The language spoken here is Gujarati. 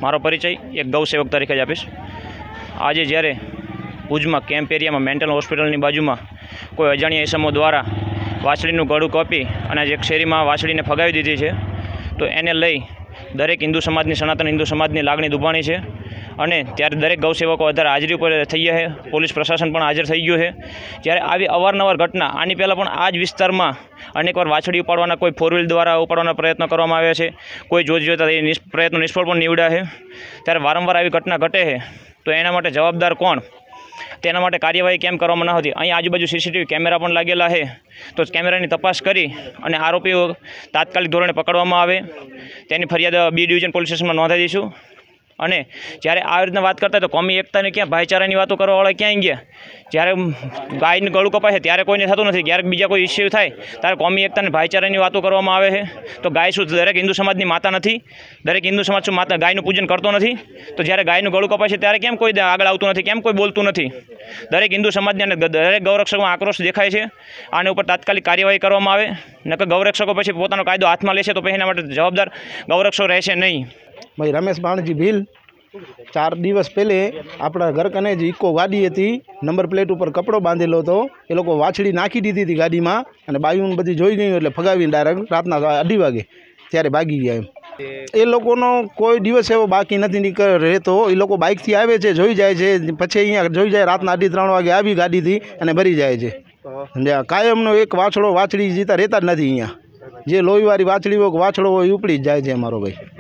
મારો પરિચય એક ગૌસેવક તરીકે જ આપીશ। આજે જ્યારે ભુજમાં કેમ્પ એરિયામાં મેન્ટલ હોસ્પિટલની બાજુમાં કોઈ અજાણ્યા ઇસમો દ્વારા વાછડીનું ગળું કાપી અને એક શેરીમાં વાછડીને ફગાવી દીધી છે, તો એને લઈ દરેક હિન્દુ સમાજની, સનાતન હિન્દુ સમાજની લાગણી દુભાણી છે અને ત્યારે દરેક ગૌસેવકો અત્યારે હાજરી ઉપર થઈ ગયા છે। પોલીસ પ્રશાસન પણ હાજર થઈ ગયું છે। જ્યારે આવી અવારનવાર ઘટના, આની પહેલાં પણ આ જ વિસ્તારમાં અનેકવાર વાછડી ઉપાડવાના કોઈ ફોર વ્હીલ દ્વારા ઉપાડવાના પ્રયત્નો કરવામાં આવ્યા છે, કોઈ જોતા એ પ્રયત્નો નિષ્ફળ પણ નીવડ્યા છે। ત્યારે વારંવાર આવી ઘટના ઘટે છે, તો એના માટે જવાબદાર કોણ, તેના માટે કાર્યવાહી કેમ કરવામાં ન હતી? અહીં આજુબાજુ સીસીટીવી કેમેરા પણ લાગેલા છે, તો કેમેરાની તપાસ કરી અને આરોપીઓ તાત્કાલિક ધોરણે પકડવામાં આવે તેની ફરિયાદ બી ડિવિઝન પોલીસ સ્ટેશનમાં નોંધાવી દઈશું। અને જ્યારે આ રીતના વાત કરતા તો કોમી એકતાની ક્યાં, ભાઈચારાની વાતો કરવાવાળા ક્યાંય ગયા? જ્યારે ગાયનું ગળું કપાય છે ત્યારે કોઈને થતું નથી, ક્યારેક બીજા કોઈ ઇસ્યુ થાય ત્યારે કોમી એકતા અને ભાઈચારાની વાતો કરવામાં આવે છે। તો ગાય શું દરેક હિન્દુ સમાજની માતા નથી? દરેક હિન્દુ સમાજ શું માતા ગાયનું પૂજન કરતો નથી? તો જ્યારે ગાયનું ગળું કપાય છે ત્યારે કેમ કોઈ આગળ આવતું નથી, કેમ કોઈ બોલતું નથી? દરેક હિન્દુ સમાજને અને દરેક ગૌરક્ષકોમાં આક્રોશ દેખાય છે। આને ઉપર તાત્કાલિક કાર્યવાહી કરવામાં આવે, નકર ગૌરક્ષકો પછી પોતાનો કાયદો હાથમાં લેશે તો પછી એના માટે જવાબદાર ગૌરક્ષકો રહેશે નહીં। भाई रमेश बाणजी भील 4 दिवस पहले अपना घर कने ज इको गाड़ी थी, नंबर प्लेट पर कपड़ो बांधेलो तो ए लोग वाछड़ी नाखी दीधी थी गाड़ी में और बायून बधी जोई गई एटले फगावी डायरेक्ट रातना 2:30 वागे त्यारे भागी गया। ए लोगोनो कोई दिवस एवो बाकी नहीं निकल रहतो। ए लोग बाइक थी आवे छे, जोई जाए छे, पछी अहींया जोई जाए रातना 2:30 वागे आवी गाड़ी थी अने भरी जाए छे। कायमनो एक वाछड़ो वाछड़ी जीता रहता ज नथी। अहींया जे लोहीवाળી વાછડી હોય વાછડો હોય ઉપડી જ જાય છે અમારો ભાઈ।